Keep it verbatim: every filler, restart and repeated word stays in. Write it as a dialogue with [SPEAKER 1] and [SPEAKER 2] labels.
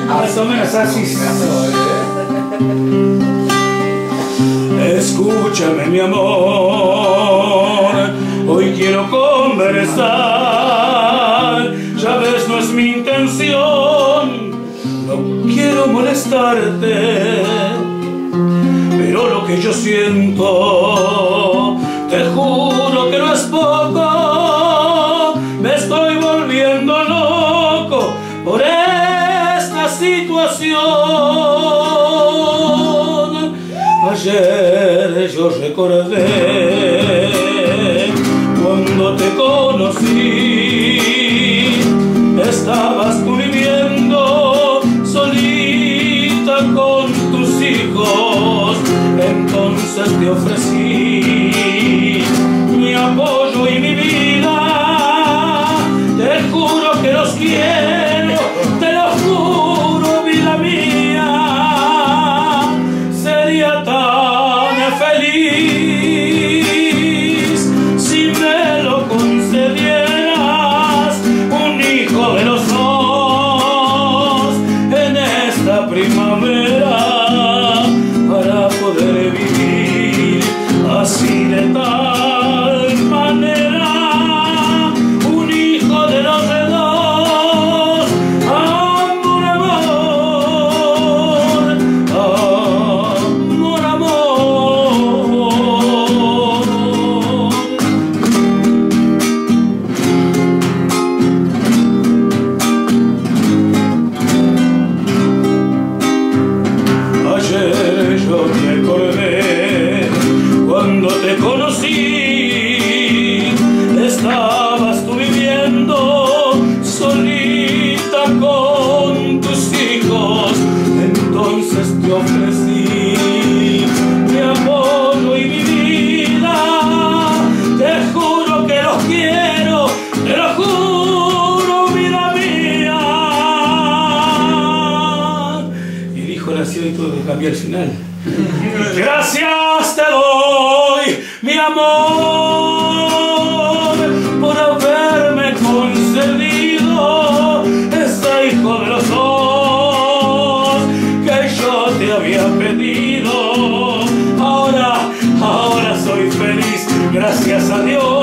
[SPEAKER 1] Más o menos así. Escúchame, mi amor, hoy quiero conversar. Ya ves, no es mi intención, no quiero molestarte, pero lo que yo siento, te juro que no es poco. Me estoy volviendo loco por esta situación. Ayer yo recordé cuando te conocí, estabas tú viviendo solita con tus hijos. Entonces te ofrecí mi apoyo y mi vida. Te juro que los quiero, te lo juro, vida mía. Sería tan feliz si me lo concedieras, un hijo de los dos en esta primavera, para poder vivir así de tal manera, un hijo de los dos. Amor, amor, amor, amor. Ayer yo me acordé cuando te conocí, estabas tú viviendo solita con tus hijos. Entonces te ofrecí mi apoyo y mi vida. Te juro que los quiero, te lo juro, vida mía. Y el hijo nació y tuve que cambiar el final. Gracias te doy, mi amor, por haberme concedido ese hijo de los dos que yo te había pedido. Ahora, ahora soy feliz, gracias a Dios.